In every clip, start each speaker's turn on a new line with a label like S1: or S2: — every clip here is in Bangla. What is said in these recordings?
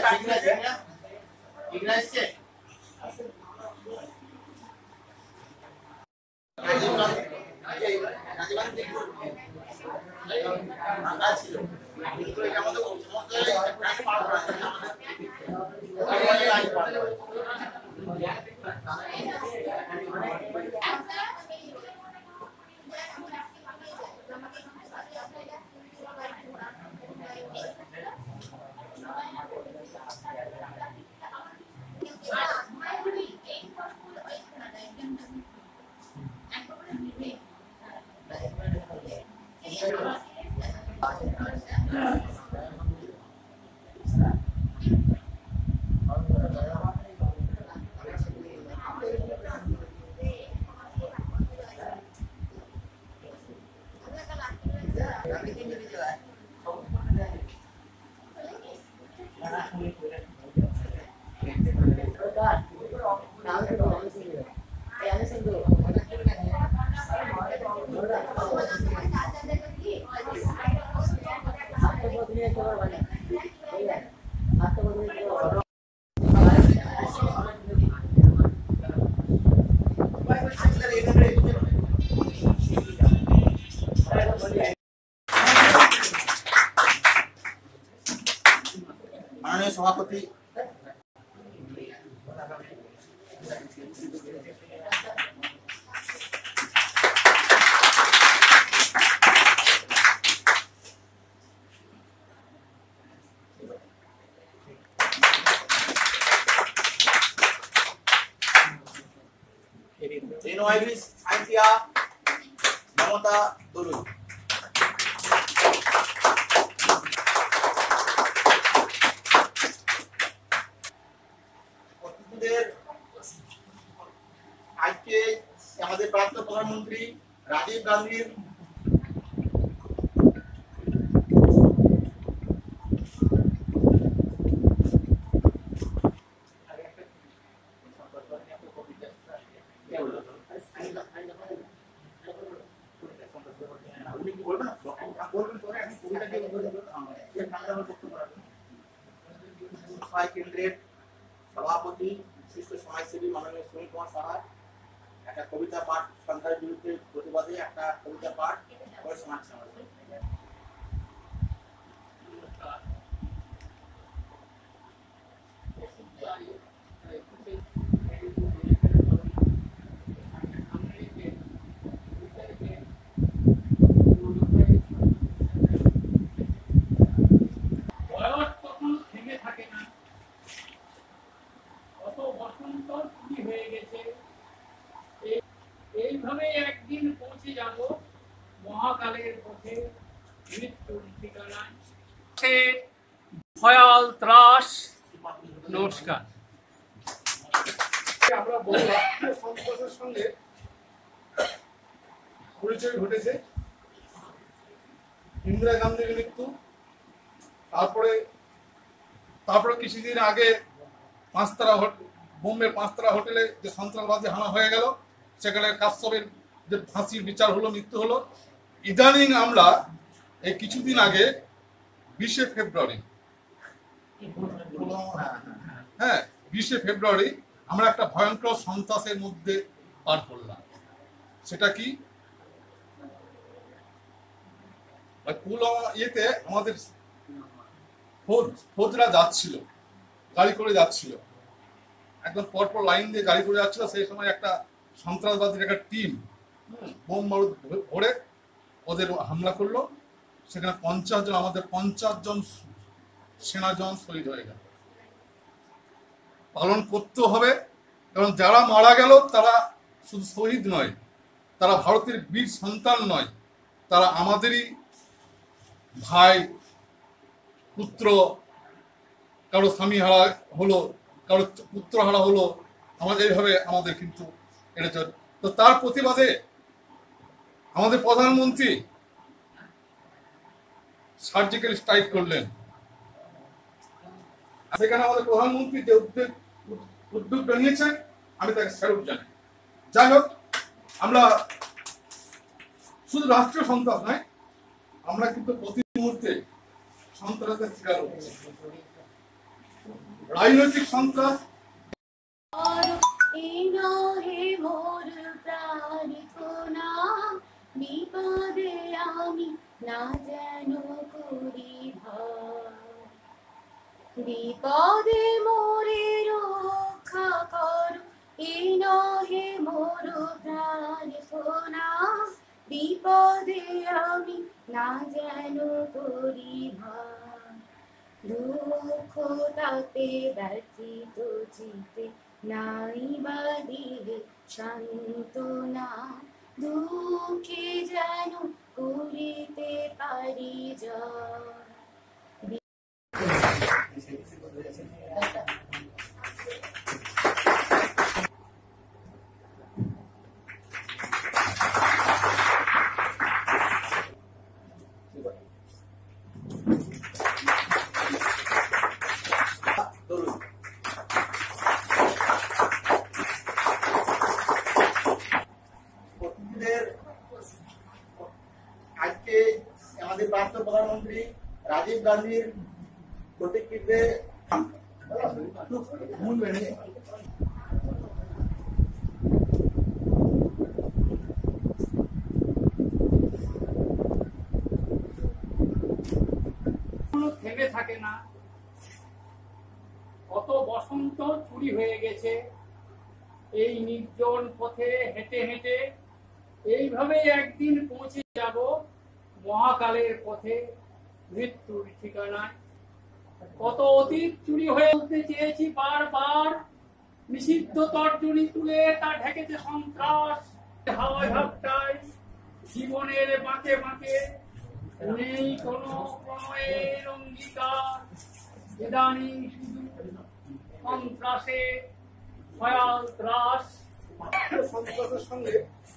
S1: माननीय सभापति साइंसिया ममता दुलु आज के हमारे प्राप्त प्रधानमंत्री राजीव गांधी केंद्र सभापति विशिष्ट समाजसेवी माननीय सुनील कुमार साहा एक कविता पाठ संख्यार बिरुद्धे प्रतिबादे एक कविता पाठ और समाज
S2: ভয়াল ত্রাস। নমস্কার।
S3: আমরা বহু রাষ্ট্রীয় সন্ত্রাসের সঙ্গে পরিচয় ঘটেছে। ইন্দিরা গান্ধীর মৃত্যু, তারপরে কিছুদিন আগে বোম্বের পাঁচতারা হোটেলে যে সন্ত্রাসবাদী হামলা হয়ে গেল, সেখানে কাশ্যপের যে ফাঁসির বিচার হলো, মৃত্যু হলো। ইদানিং আমরা এই কিছুদিন আগে 20 ফেব্রুয়ারি আমরা একটা ভয়ঙ্কর সন্ত্রাসের মধ্যে পার করলাম। সেটা কি? পুলওয়ামা ইয়েতে আমাদের ফৌজরা যাচ্ছিল, গাড়ি করে যাচ্ছিল, একদম পরপর লাইন দিয়ে গাড়ি করে যাচ্ছিল। সেই সময় একটা সন্ত্রাসবাদীর একটা টিম বোম বারুদ ভরে ওদের হামলা করলো। সেখানে 50 জন, আমাদের 50 জন সেনা জওয়ান শহীদ হয়ে গেল। পালন করতে হবে, কারণ যারা মারা গেল তারা শুধু শহীদ নয়, তারা ভারতের বীর সন্তান নয়, তারা আমাদেরই ভাই, পুত্র, কারো স্বামী হারা হলো, কারো পুত্র হারা হলো, আমাদের এইভাবে আমাদের কিন্তু এটা তো তার প্রতিবাদে আমাদের প্রধানমন্ত্রী সার্জিক্যাল স্ট্রাইক করলেন। সেখানে আমাদের প্রধানমন্ত্রী যে উদ্যোগটা নিয়েছেন, আমি তাকে স্যালুট জানাই। যাই হোক, আমরা শুধু রাষ্ট্রীয় সন্ত্রাস নয়, আমরা কিন্তু প্রতি মুহূর্তে সন্ত্রাসের শিকার হচ্ছি। রাজনৈতিক সন্ত্রাস
S4: বিপদে আমি না যেন করি বিপদে মোরে রক্ষা কর এই নহে মোর প্রার্থনা বিপদে আমি না যেন করি দুঃখ তাতে ব্যথিত চিতে নাই বা দিলে সান্ত্বনা দুঃখে যেন করিতে পারি জয়।
S1: আজকে আমাদের প্রাক্তন প্রধানমন্ত্রী রাজীব গান্ধীর প্রতিকৃতিতে
S2: থেমে থাকে না। কত বসন্ত চুরি হয়ে গেছে এই নির্জন পথে হেঁটে হেঁটে। এইভাবে একদিন পৌঁছে যাব মহাকালের পথে, মৃত্যুর ঠিকানায়। কত অতীত চুরি হয়ে উঠতে চেয়েছি বারবার, নিষিদ্ধ তর্জনী তুলে তা ঢেকেছে সন্ত্রাস। হাওয়ায় ভাবটায় জীবনের বাঁকে বাঁকে নেই কোনো প্রণয়ের অঙ্গীকার। ইদানিং শুধু সন্ত্রাসে ভয়াল ত্রাস।
S3: সন্ত্রাসের সঙ্গে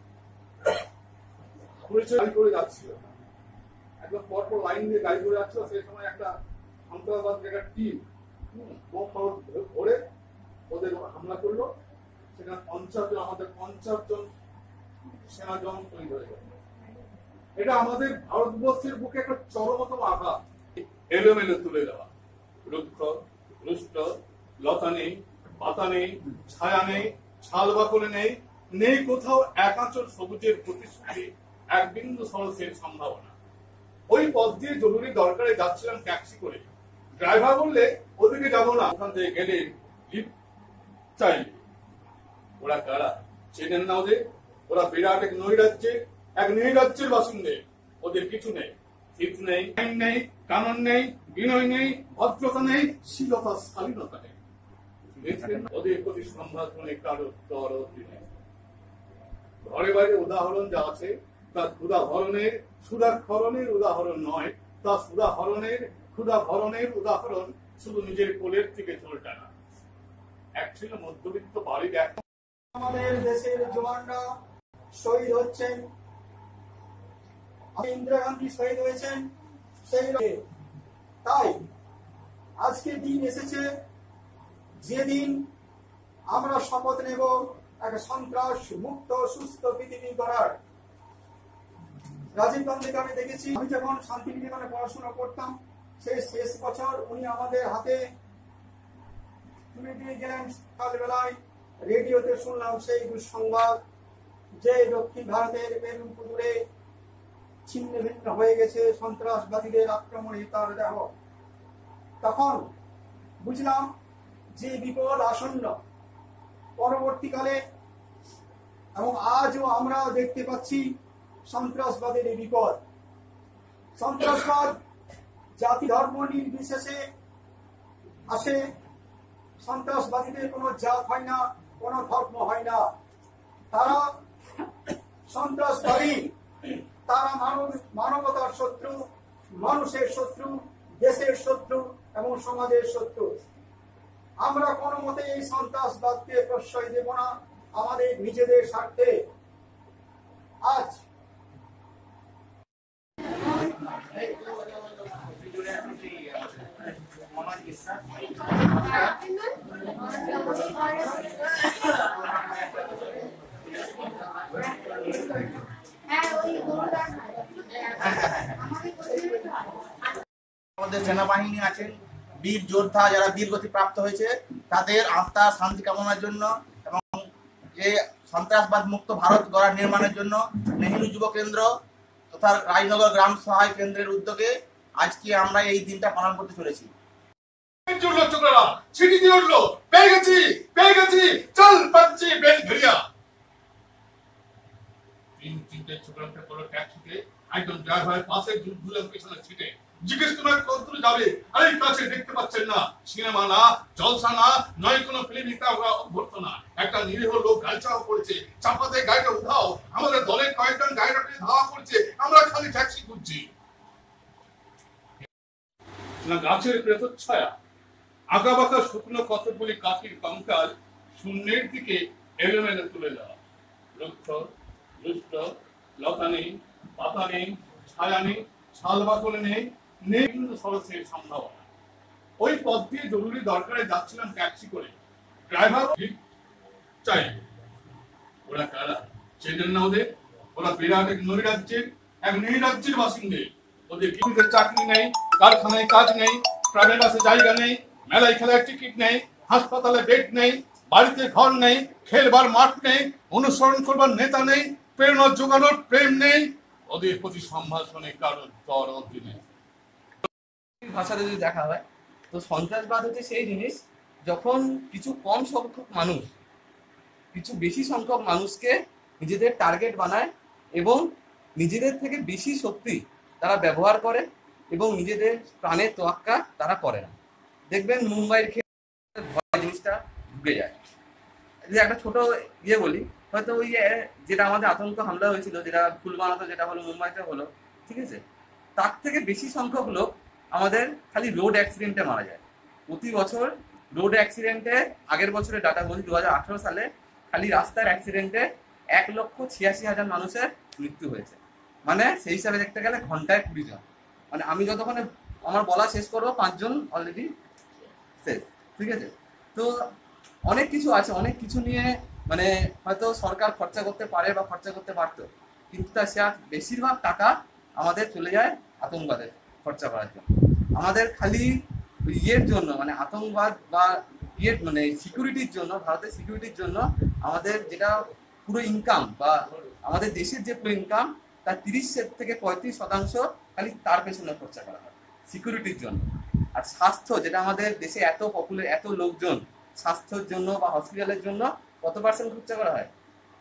S3: পরিচয় গাড়ি করে যাচ্ছিল, একদম পরপর লাইন দিয়ে গাড়ি করে যাচ্ছিল। সেই সময় একটা সন্ত্রাসবাদ একটা টিম ধরে ওদের হামলা করলো। সেখানে 50 জন, আমাদের 50 জন সেনা জওয়ান শহীদ হয়ে গেল। এটা আমাদের ভারতবর্ষের বুকে একটা চরমতম আঘাত। এলোমেলো তুলে দেওয়া, রুক্ষ রুষ্ট, লতা নেই, পাতা নেই, ছায়া নেই, ছাল বাকলে নেই, নেই কোথাও এক আঁচল সবুজের প্রতিশ্রুতি, এক বিন্দু সরসের সম্ভাবনা। ওই পথ দিয়ে জরুরি দরকারে যাচ্ছিলাম ট্যাক্সি করে। ড্রাইভার বললে ওদিকে যাবো না, ওখান থেকে গেলে লিফট চাইলে। ওরা কারা চেনেন না ওদের? ওরা বিরাট এক নৈরাজ্যের, এক নৈরাজ্যের বাসিন্দে। ওদের কিছু নেই, ঠিক নেই, আইন নেই, কানুন নেই, বিনয় নেই, ভদ্রতা নেই, শীলতা শালীনতা নেই। ওদের প্রতি সম্ভাবনা কারো তরফই নেই। ঘরে বাইরে উদাহরণ যা আছে তা ক্ষুধাহরণের, সুধাক্ষরণের উদাহরণ নয়, তা সুধাহরণের, ক্ষুধাভরণের উদাহরণ। শুধু নিজের কোলের থেকে চোল টানা। এক ছিল মধ্যবিত্ত বাড়ির এক।
S5: আমাদের দেশের জওয়ানরা শহীদ হচ্ছেন, ইন্দিরা গান্ধী শহীদ হয়েছেন। সেই তাই আজকে দিন এসেছে যেদিন আমরা শপথ নেব এক সন্ত্রাস মুক্ত সুস্থ পৃথিবী গড়ার। রাজীব গান্ধীকে আমি দেখেছি, আমি যখন শান্তিনিকেতনে পড়াশোনা করতাম সেই শেষ বছর উনি আমাদের হাতে তুলে দিয়ে গেলেন। সকালবেলায় রেডিওতে শুনলাম সেই দুঃসংবাদ যে দক্ষিণ ভারতের বেলুনপুরে ছিন্ন ভিন্ন হয়ে গেছে সন্ত্রাসবাদীদের আক্রমণে তার দেহ। তখন বুঝলাম যে বিপদ আসন্ন। পরবর্তীকালে এবং আজও আমরা দেখতে পাচ্ছি সন্ত্রাসবাদের এই বিপদ। সন্ত্রাসবাদ জাতি ধর্ম নির্বিশেষে আসে। সন্ত্রাসবাদীদের কোনো জাত হয় না, কোনো ধর্ম হয় না। তারা সন্ত্রাসবাদী, তারা মানবতার শত্রু, মানুষের শত্রু, দেশের শত্রু এবং সমাজের শত্রু। আমরা কোনো মতে এই সন্ত্রাসবাদকে প্রশ্রয় দেব না আমাদের নিজেদের স্বার্থে। আজ
S1: আমাদের সেনাবাহিনী আছে, বীর যোদ্ধা যারা বীরগতি প্রাপ্ত হয়েছে তাদের আত্মার শান্তি কামনার জন্য এবং যে সন্ত্রাসবাদ মুক্ত ভারত গড়ার নির্মাণের জন্য নেহেরু যুব কেন্দ্র তথা রাজনগর গ্রাম সহায় কেন্দ্রের উদ্যোগে আজকে আমরা এই দিনটা পালন করতে চলেছি।
S3: ছিটি দিয়ে উঠলো, পেয়ে গেছি, চল পাচ্ছি বেল ঘেরিয়া। তিনটে ছোকরাকে পড়লো ট্যাক্সিতে, একদম ড্রাইভারের পাশে ঝুলে পেছনে ছিটে জিজ্ঞেস তোমার কত দূর যাবে? আরে কাছে দেখতে পাচ্ছেন না, সিনেমা না, জলসা না, নয় কোনো ফিল্ম নিতে আমরা অভ্যর্ত না। একটা নিরীহ লোক গালচাও করেছে, চাপাতে গাড়িটা উঠাও। আমাদের দলের কয়েকজন গাড়িটাকে ধাওয়া করছে, আমরা খালি ট্যাক্সি খুঁজছি। না গাছের প্রেতচ্ছায়া, আঁকা বাঁকা শুকনো কতগুলি কাঠির কঙ্কাল শূন্যের দিকে এলোমেলো তুলে দেওয়া। রুক্ষ দুষ্ট, লতা নেই, পাতা নেই, ছায়া নেই, ছাল বাকল নেই, নেই কিন্তু সরসের সম্ভাবনা। ওই পথ দিয়ে জরুরি দরকারে যাচ্ছিলাম ট্যাক্সি করে, ড্রাইভার চাই। ওরা কারা চেনেন না ওদের? ওরা বিরাট এক নৈরাজ্যের বাসিন্দে। ওদের কিছুতে চাকরি নেই, কারখানায় কাজ নেই, প্রাইভেট বাসে জায়গা নেই, মেলায় খেলার টিকিট নেই, হাসপাতালে বেড নেই, বাড়িতে ঘর নেই, খেলবার মাঠ নেই, অনুসরণ করবার নেতা নেই, প্রেরণা জোগানোর প্রেম নেই। ওদের প্রতি সম্ভাষণে কারোর দরদ নেই।
S6: ভাষাতে যদি দেখা হয় তো সন্ত্রাসবাদ হচ্ছে সেই জিনিস যখন কিছু কম সংখ্যক মানুষ কিছু বেশি সংখ্যক মানুষকে নিজেদের টার্গেট বানায় এবং নিজেদের থেকে বেশি শক্তি তারা ব্যবহার করে এবং নিজেদের প্রাণের তোয়াক্কা তারা করে না। দেখবেন মুম্বাইয়ের ক্ষেত্রে ভয় জিনিসটা ঢুকে যায়। যদি একটা ছোট বলি, হয়তো ওই যেটা আমাদের আতঙ্ক হামলা হয়েছিল, যেটা ফুলবানাতে যেটা হলো, মুম্বাইতে হলো, ঠিক আছে, তার থেকে বেশি সংখ্যক লোক আমাদের খালি রোড অ্যাক্সিডেন্টে মারা যায়। প্রতি বছর রোড অ্যাক্সিডেন্টে, আগের বছরের ডাটা বলছি 2018 সালে খালি রাস্তার অ্যাক্সিডেন্টে 1,86,000 মানুষের মৃত্যু হয়েছে। মানে সেই হিসাবে দেখতে গেলে ঘন্টায় 20 জন। মানে আমি যতক্ষণে আমার বলা শেষ করবো 5 জন অলরেডি শেষ, ঠিক আছে। তো অনেক কিছু আছে, অনেক কিছু নিয়ে মানে হয়তো সরকার খরচা করতে পারে বা খরচা করতে পারতো, কিন্তু তার সে বেশিরভাগ টাকা আমাদের চলে যায় আতঙ্কবাদে খরচা করার জন্য। আমাদের খালি ইয়ের জন্য মানে আতঙ্কবাদ বা মানে সিকিউরিটির জন্য, ভারতের সিকিউরিটির জন্য আমাদের যেটা পুরো ইনকাম বা আমাদের দেশের যে পুরো ইনকাম তার 30 থেকে 35% খালি তার পেছনে খরচা করা হয় সিকিউরিটির জন্য। আর স্বাস্থ্য, যেটা আমাদের দেশে এত লোকজন, স্বাস্থ্যের জন্য বা হসপিটালের জন্য কত পার্সেন্ট খরচা করা হয়?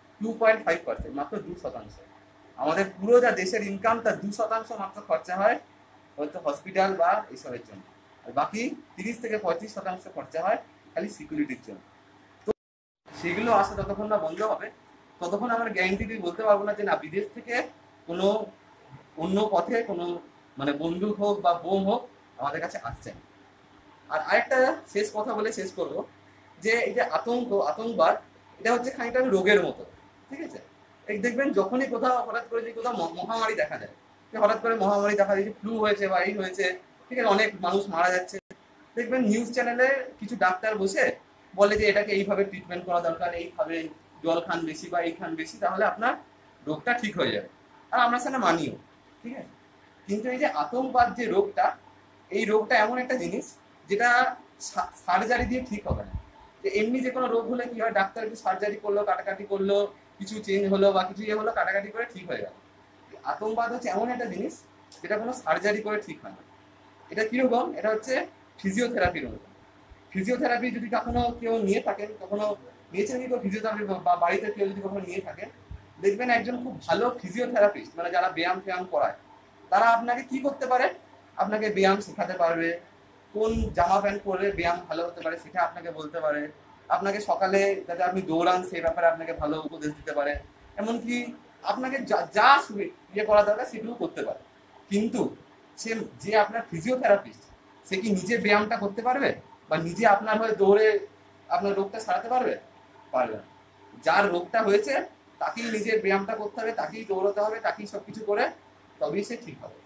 S6: 2.5%, মাত্র 2%। আমাদের পুরো যা দেশের ইনকাম তার 2% মাত্র খরচা হয় হয়তো হসপিটাল বা এইসবের জন্য, আর বাকি 30 থেকে 35% খরচা হয় খালি সিকিউরিটির জন্য। তো সেগুলো আসা যতক্ষণ না বন্ধ হবে ততক্ষণ আমরা গ্যারান্টি দিয়ে বলতে পারবো না যে না বিদেশ থেকে কোনো অন্য পথে কোনো মানে বন্দুক হোক বা বোম হোক আমাদের কাছে আসছে না। আর আরেকটা শেষ কথা বলে শেষ করবো যে এই যে আতঙ্কবাদ এটা হচ্ছে খানিকটা রোগের মতো, ঠিক আছে। এই দেখবেন যখনই কোথাও হঠাৎ করে যে কোথাও মহামারী দেখা যায়, হঠাৎ করে মহামারী দেখা যায়, যে ফ্লু হয়েছে বা এই হয়েছে, ঠিক আছে, অনেক মানুষ মারা যাচ্ছে, দেখবেন নিউজ চ্যানেলে কিছু ডাক্তার বসে বলে যে এটাকে এইভাবে ট্রিটমেন্ট করা দরকার, এইভাবে জল খান বেশি বা এই খান বেশি, তাহলে আপনার রোগটা ঠিক হয়ে যাবে। আর আমরা সেটা মানিও, ঠিক আছে। কিন্তু এই যে আতঙ্কবাদ যে রোগটা, এই রোগটা এমন একটা জিনিস যেটা সার্জারি দিয়ে ঠিক হবে না। যে এমনি যে কোনো রোগ হলে কি হয়, ডাক্তার একটু সার্জারি করলো, কাটাকাটি করলো, কিছু চেঞ্জ হলো বা কিছু হলো, কাটাকাটি করে ঠিক হয়ে গেল। আতঙ্কবাদ হচ্ছে এমন একটা জিনিস যেটা কোনো সার্জারি করে ঠিক হয় না। এটা কিরকম? এটা হচ্ছে ফিজিওথেরাপির মতো। ফিজিওথেরাপি যদি কখনো কেউ নিয়ে থাকেন, কখনো নিয়েছেন কি ফিজিওথেরাপি বা বাড়িতে কেউ যদি কখনো নিয়ে থাকেন, দেখবেন একজন খুব ভালো ফিজিওথেরাপিস্ট মানে যারা ব্যায়াম করায় তারা আপনাকে কি করতে পারে, আপনাকে ব্যায়াম শেখাতে পারবে, কোন জামা প্যান্ট পরলে ব্যায়াম ভালো হতে পারে সেটা আপনাকে বলতে পারে, আপনাকে সকালে যাতে আপনি দৌড়ান সেই ব্যাপারে আপনাকে ভালো উপদেশ দিতে পারে, এমনকি আপনাকে যা ইয়ে করা দরকার সেগুলো করতে পারে। কিন্তু যে আপনার ফিজিওথেরাপিস্ট সে কি নিজে ব্যায়ামটা করতে পারবে বা নিজে আপনার হয়ে দৌড়ে আপনার রোগটা সারাতে পারবে? পারবে না। যার রোগটা হয়েছে তাকেই নিজের ব্যায়ামটা করতে হবে, তাকেই দৌড়াতে হবে, তাকেই সবকিছু করে তবেই সে ঠিক হবে।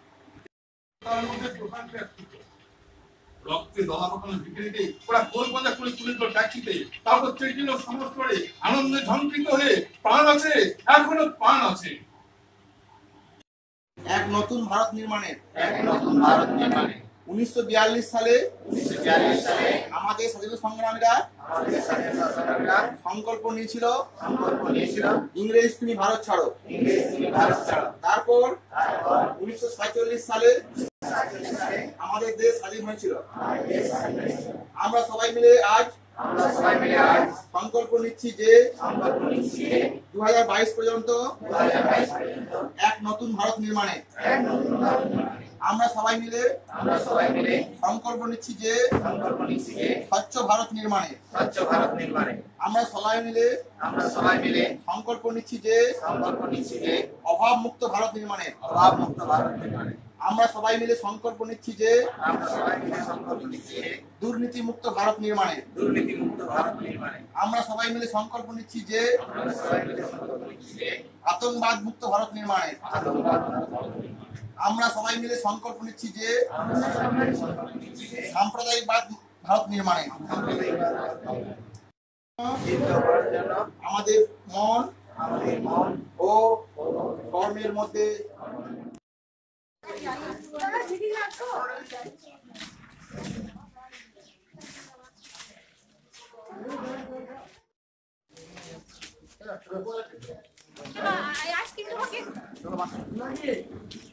S3: রক্তে দলা পাকানো বিক্রিতে ওরা গোলবাজা করে তুলে দিল ট্যাক্সিতে, তারপর চেটিল সমস্ত করে আনন্দে ঝঙ্কৃত হয়ে প্রাণ আছে, এখনো প্রাণ আছে।
S1: এক নতুন ভারত নির্মাণে 1942 সালে আমাদের স্বাধীনতা সংগ্রামীরা সংকল্প নিয়েছিল ইংরেজ তুমি ভারত ছাড়ো। তারপর 1947 সালে আমাদের দেশ স্বাধীন হয়েছিল। আমরা সবাই মিলে আজ সংকল্প নিচ্ছি যে 2022 পর্যন্ত এক নতুন ভারত নির্মাণে আমরা সবাই মিলে সংকল্প নিচ্ছি যে স্বচ্ছ ভারত নির্মাণে আমরা সবাই মিলে সংকল্প নিচ্ছি যে অভাব মুক্ত ভারত নির্মাণে আমরা সবাই মিলে সংকল্প নিচ্ছি যে দুর্নীতি মুক্ত ভারত নির্মাণে আমরা সবাই মিলে সংকল্প নিচ্ছি যে আতঙ্কবাদ মুক্ত ভারত নির্মাণে আমরা সবাই মিলে সংকল্প নিচ্ছি যে সাম্প্রদায়িকবাদ ভারত নির্মাণে আমাদের মন ও কর্মের মধ্যে
S4: আজকে তোমাকে